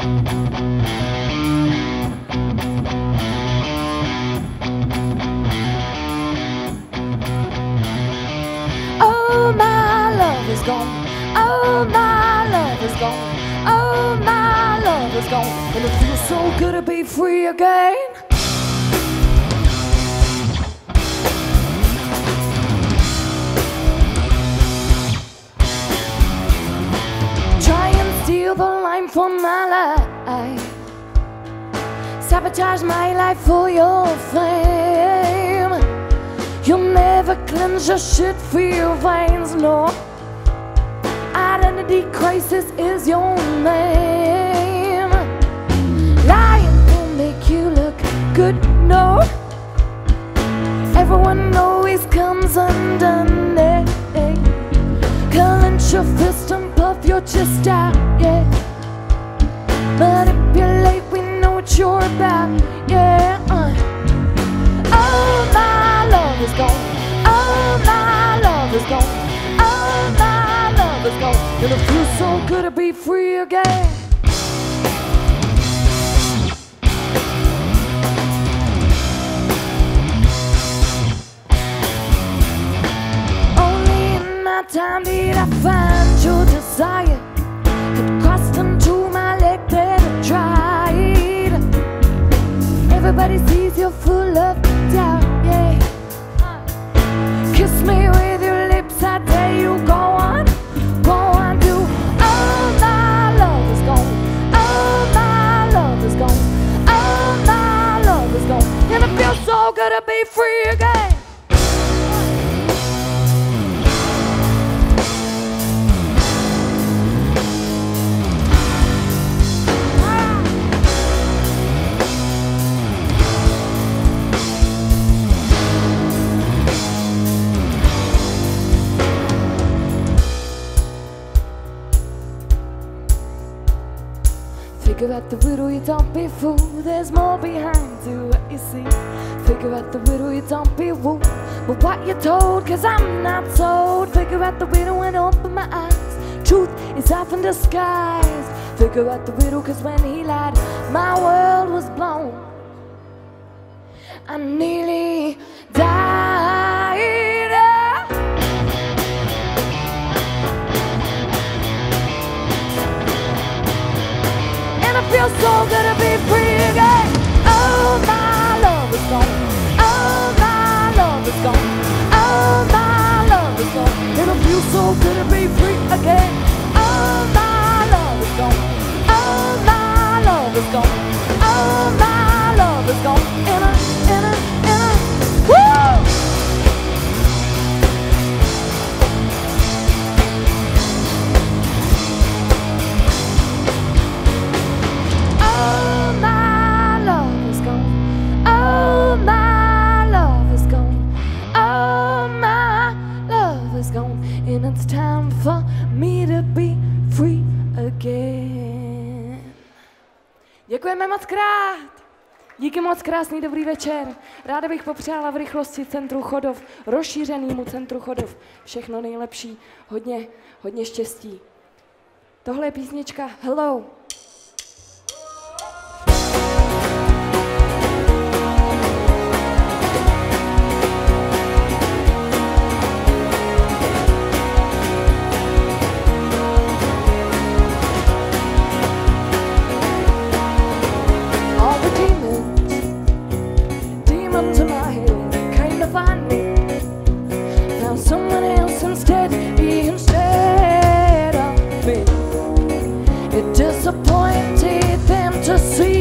Oh, my love is gone. Oh, my love is gone. Oh, my love is gone. And it feels so good to be free again. Try and steal the line from my life. Sabotage my life for your fame. You'll never cleanse your shit for your veins, no. Identity crisis is your name. Lying will make you look good, no. Everyone always comes undone, clench your fist and puff your chest out, yeah. Manipulate, we know what you're about, yeah. Oh, my love is gone. Oh, my love is gone. Oh, my love is gone. And it feels so good to be free again. Only in my time did I find your desire. It crossed into my leg, then I tried. Everybody sees you're full of doubt, yeah. Kiss me with your lips, I dare you, go on, do. Oh, my love is gone. Oh, my love is gone. Oh, my love is gone. And it feels so good to be free again. Figure out the riddle, you don't be fooled. There's more behind to what you see. Figure out the riddle, you don't be wooed but what you're told, cause I'm not sold. Figure out the riddle and open my eyes. Truth is often disguised. Figure out the riddle, cause when he lied, my world was blown. I nearly died. It feels so good to be free again. Oh, my love is gone. Oh, my love is gone. Oh, my love is gone. It'll feel so good to be free again. Oh, my love is gone. Oh, my love is gone. Oh, my love is gone. Woo! Oh, my love is gone. Oh, my love is gone. Oh, my love is gone. And it's time for me to be free again. Děkujeme moc krát. Díky moc, krásný dobrý večer. Ráda bych popřála v rychlosti Centru Chodov, rozšířenému Centru Chodov, všechno nejlepší, hodně štěstí. Tohle je písnička Hello. Disappointed them to see.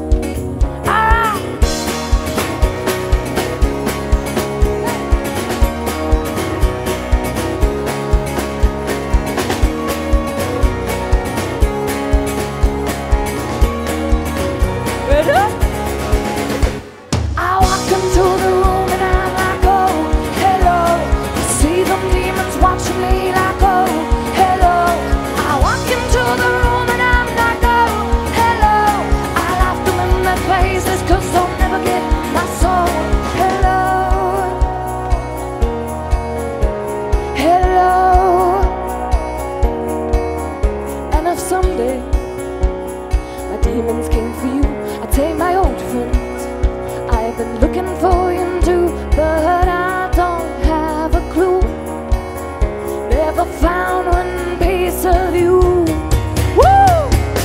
I walk into the room and I'm like, oh, hello. I see them demons watching me like, oh, hello. I walk into the room and I'm like, oh, hello. I demons came for you. I take my old friends. I've been looking for you too, but I don't have a clue. Never found one piece of you. Woo!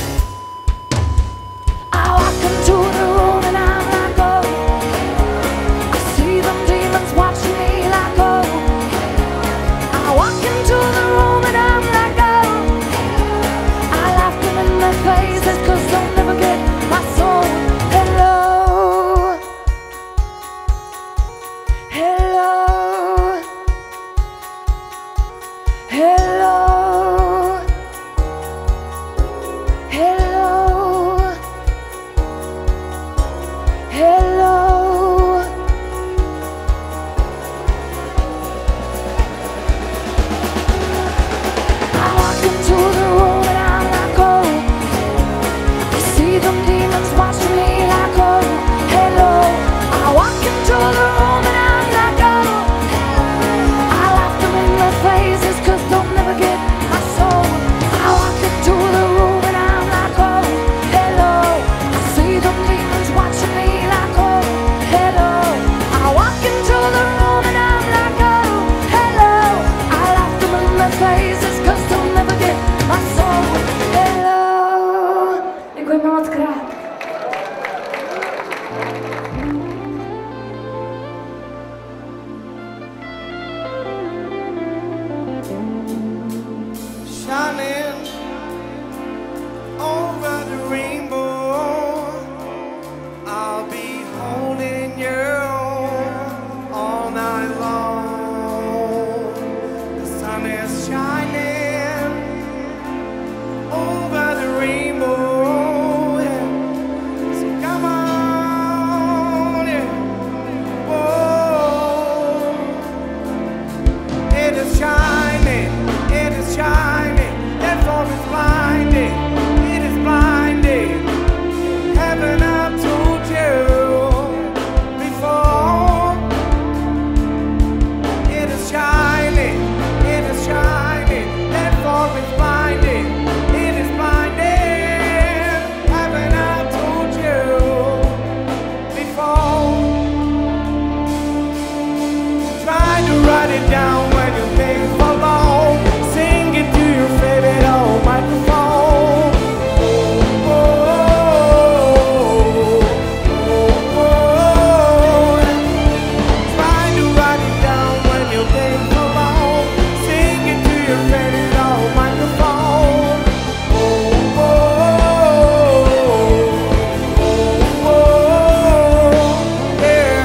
I walk into the room and I'm like, oh, I see them demons watching me like, oh. I walk into the room and I'm like, oh, I laugh them in their faces 'cause they'll never get my soul. Hello, hello, hello, hello, hello. I walk into the room and I'm like, oh, I see them demons watching me like, oh, hello. I walk into the room and I'm like, oh, I laugh them in their faces 'cause they'll never get my soul. I walk into the room and I'm like, oh, hello. I see them demons watching me like, oh, hello. I walk into the room and I'm like, oh, hello. I laugh them in their faces 'cause they'll never get my soul. Hello. Děkujeme moc krát. Shining over the rainbow, I'll be holding you all night long. The sun is shining over the rainbow, yeah. So come on, yeah. Whoa. It is shining, it is shining, therefore it's blinding, it is blinding. Heaven, I've told you before. It is shining, therefore it's blinding, it is blinding. Heaven, I've told you before. Try to write it down when you think for long. Sing it to your favorite old microphone. Oh, oh, oh. Try to write it down when you think for long. Sing it to your favorite old microphone. Oh, oh, oh, yeah.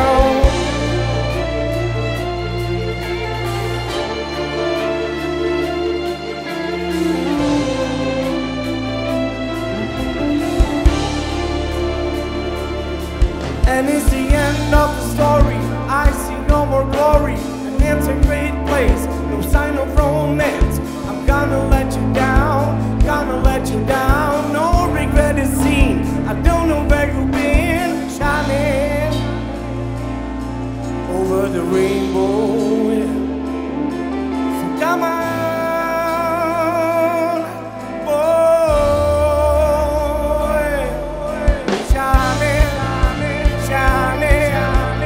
And it's the end of the story. I see no more glory, and it's a great place. No sign of romance. I'm gonna let you down, gonna let you down. No regret is seen. I don't know where you've been. Shining over the rainbow, yeah. So come on, boy. Shining, shining,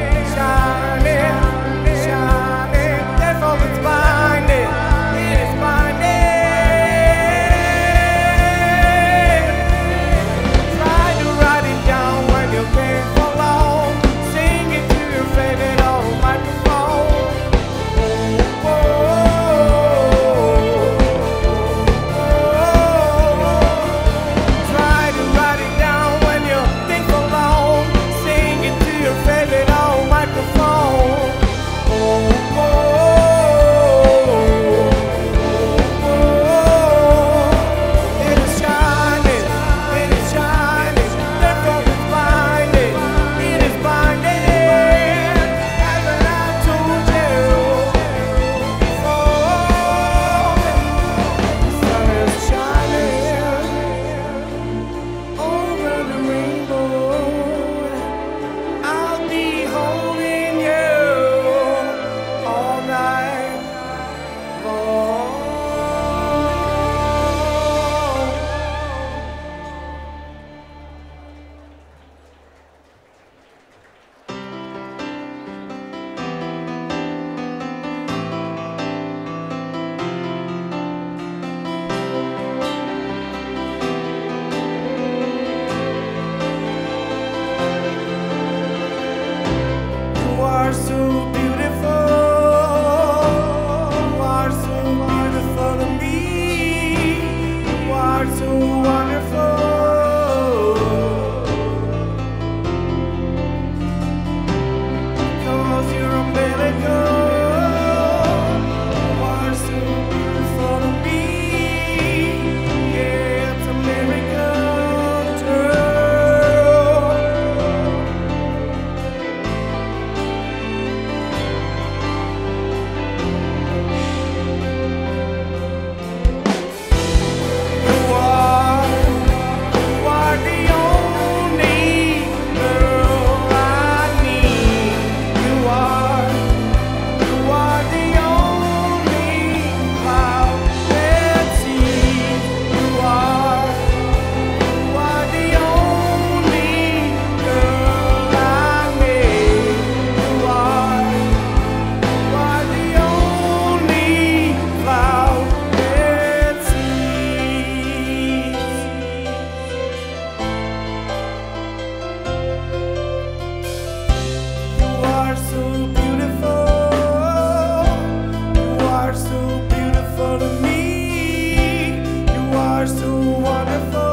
so beautiful. You are so beautiful to me. You are so wonderful.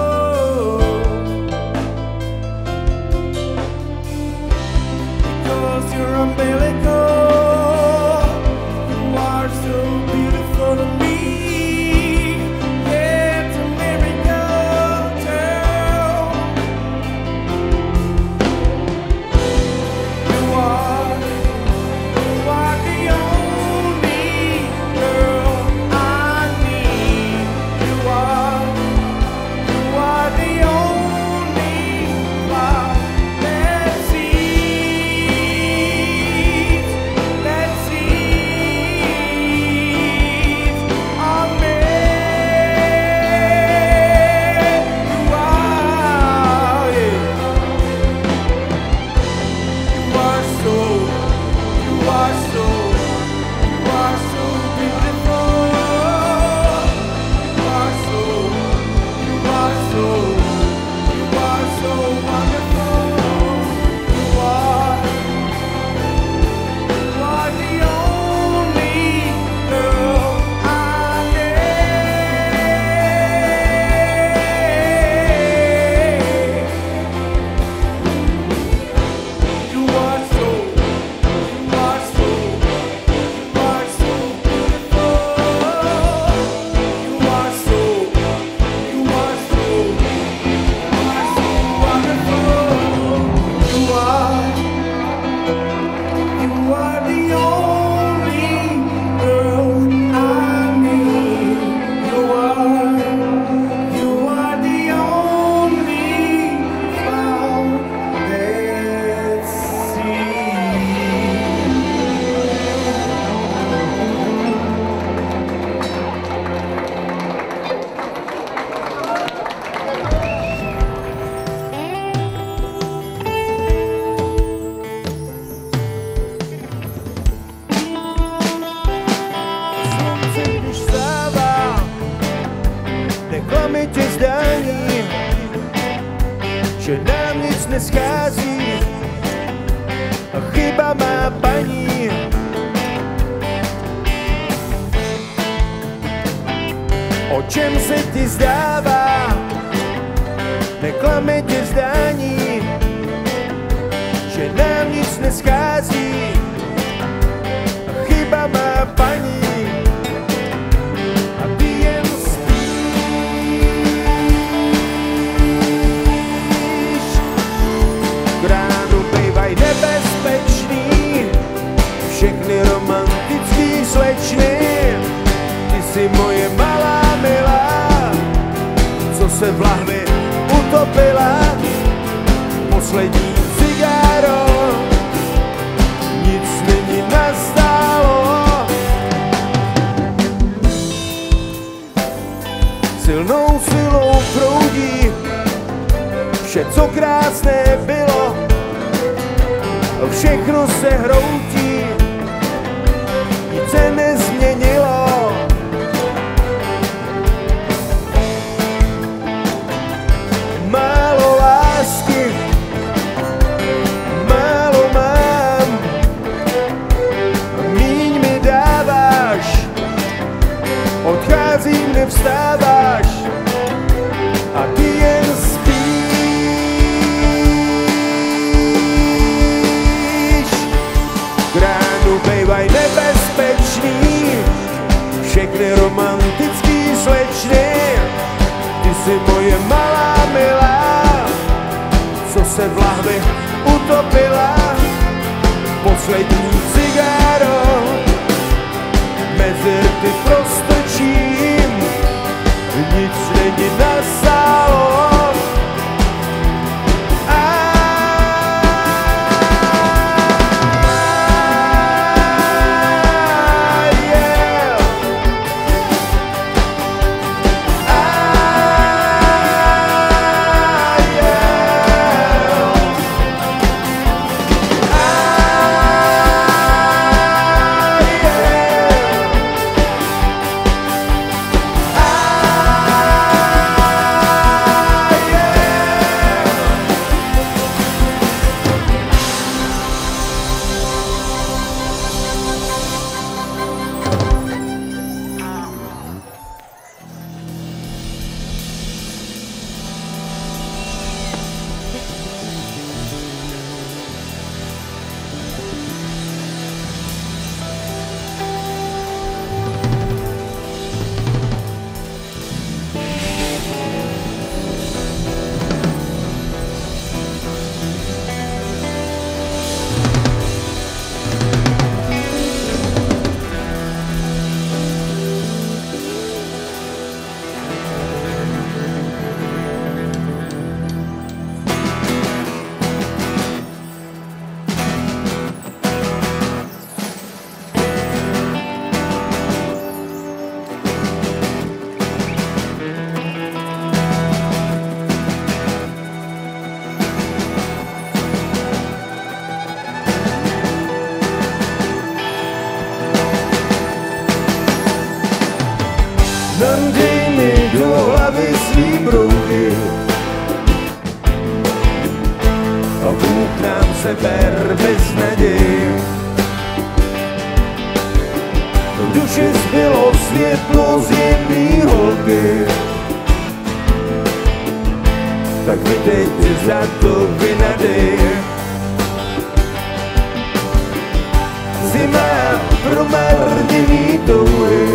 Because you're umbilical. You are so beautiful to me. It's a miracle too. You are the only girl I need. You are the only love that sees on me. You are, yeah. You are so beautiful. You are so wonderful. You are the only girl I need. You are so beautiful. You are so wonderful. You are the only girl I need. You are the only flower that Slunce, když vstává, neklame tě zdání, že nám nic neschází a chyba má paní. O čem se ti zdává, neklame tě zdání, že nám nic neschází a chyba má paní. A ty jen spíš, k ránu bývaj nebezpečný, všechny romantický slečny. Ty jsi moje malá milá, co se v lahvi utopila. Poslední cigáro, nic není nastálo. Silnou silou proudí vše, co krásné bylo, všechno se hroutí, nic se nezměnilo. Málo lásky, málo mám, míň mi dáváš, odcházím, nevstáváš a ty jen spíš. K ránu bejvaj nebezpečný, všechny romantický slečny. Ty jsi moje malá milá, co se v lahvi utopila. Poslední cigáro, mezi rty prostrčím, nic není nasálo. seber bez naděje. V duši zbylo světlo z jedný holky, tak mi teď za to vynadej. Zima promarněný touhy,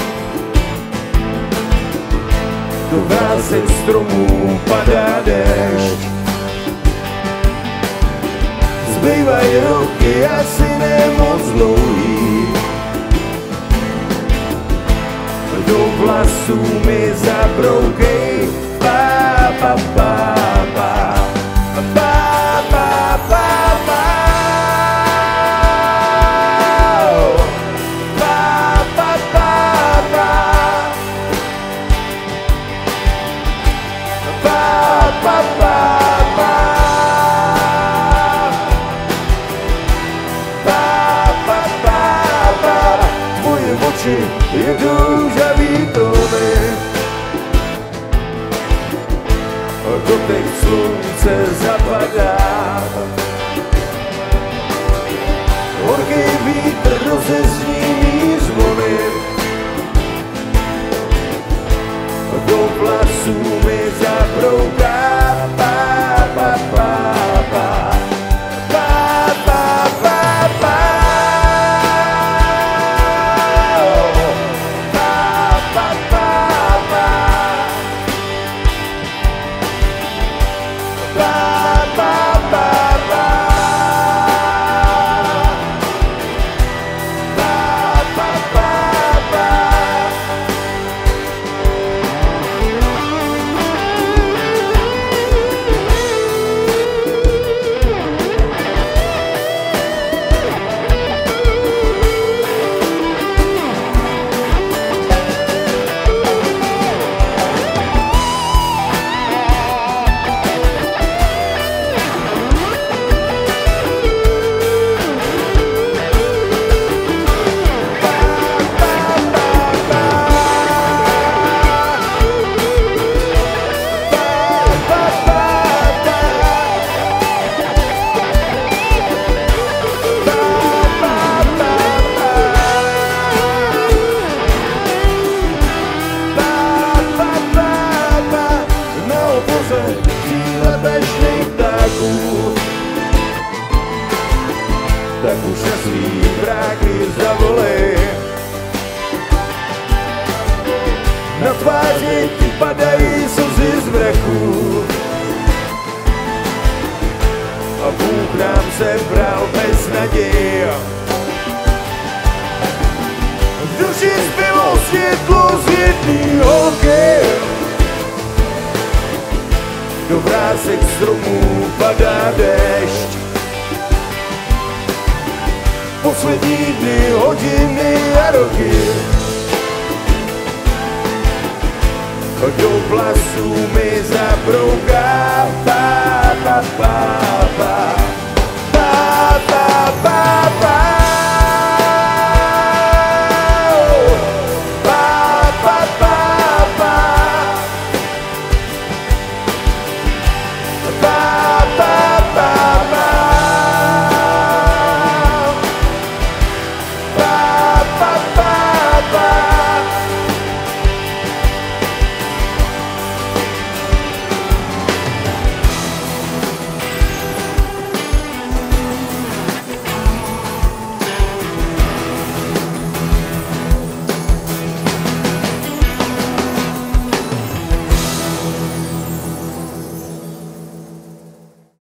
do vrásek stromů padá déšť. Zbývají roky asi nemoc dlouhý, do vlasů mi zabroukej. Pa, pa, pa, pa, pa, pa, pa, pa. Jedou žavý tóny, dotek slunce zapadá. Horký vítr rozezní mý zvony, do vlasů mi zabrouká. Pa, pa, pa, pa, pa, pa, pa, pa. Tak už na svý bráky zavolej. Na tváři ti padají slzy z mraku a Bůh nám sebral bez naděje. V duši zbylo světlo z jedný holky, do vrásek stromů padá déšť. Poslední dny, hodiny a roky, do vlasů mi zabrouká.